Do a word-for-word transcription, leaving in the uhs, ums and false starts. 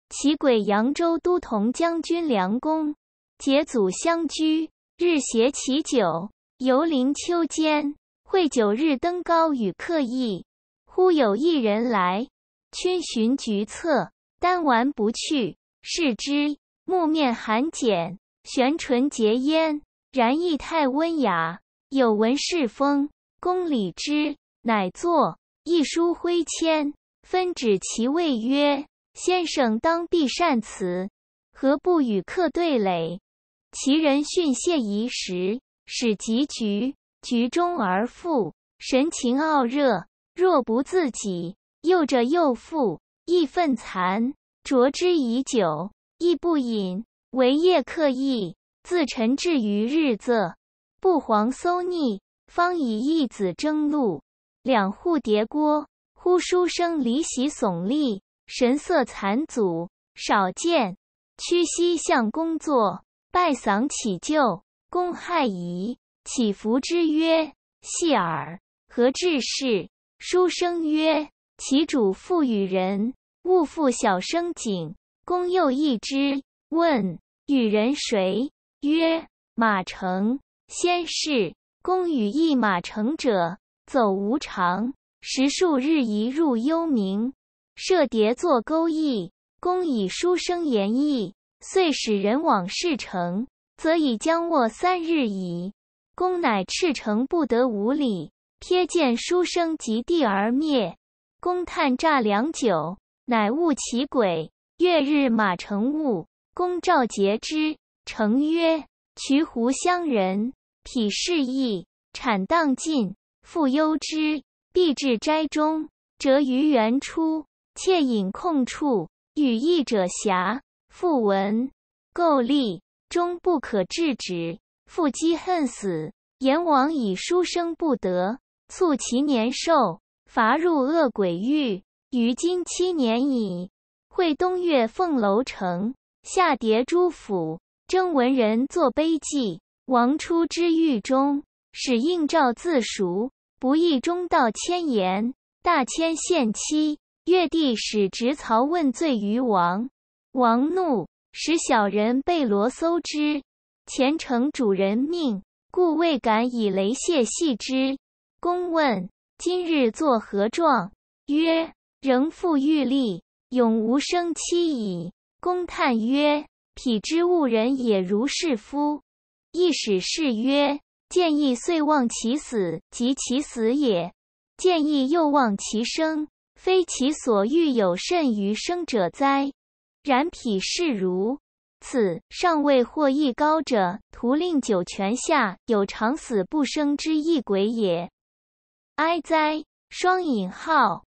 其轨扬州都同将军梁公，结祖相居，日携其酒，游临丘间，会九日登高与客议。忽有一人来，逡巡局策，单玩不去，视之，木面含简，悬唇结烟，然意态温雅，有文士风，公礼之，乃作一书挥签，分指其谓曰：先生当必善辞，何不与客对垒？其人训谢仪时，使及局，局中而复，神情傲热，若不自己，又者又复，亦愤惭，酌之以酒，亦不饮，唯夜客议，自陈至于日仄，不遑搜逆，方以一子争禄，两户叠锅，忽书生离席耸立，神色残阻，少见。屈膝向公坐，拜丧乞救，公骇疑，起伏之曰：细耳，何致事？书生曰：其主父与人，勿负小生景。公又议之，问：与人谁？曰：马成。先是，公与议马成者，走无常，时数日移入幽冥，设叠作钩议。公以书生言议，遂使人往事成，则已将握三日矣。公乃赤诚不得无礼，瞥见书生及地而灭。公叹诈良久，乃悟其鬼。月日马成悟，公召诘之，成曰：渠湖乡人，匹士义，产荡尽，复忧之，必至斋中，折于原出，窃饮空处，与议者遐。复闻垢吏，终不可制止，复积恨死。阎王以书生不得，促其年寿，罚入恶鬼狱，于今七年矣。会东岳凤楼城，下叠诸府，征文人作碑记。王出之狱中，使应诏自赎，不义中道千言，大迁献期。越帝使执曹问罪于王，王怒，使小人贝罗搜之，前承主人命，故未敢以雷泄系之。公问：今日作何状？曰：仍复欲立，永无生期矣。公叹曰：匹之误人也如是夫。亦使士曰：见义遂忘其死，及其死也；见义又忘其生，非其所欲有甚于生者哉？然匹士如此，尚未获益高者，徒令九泉下有长死不生之异鬼也。哀哉！双引号。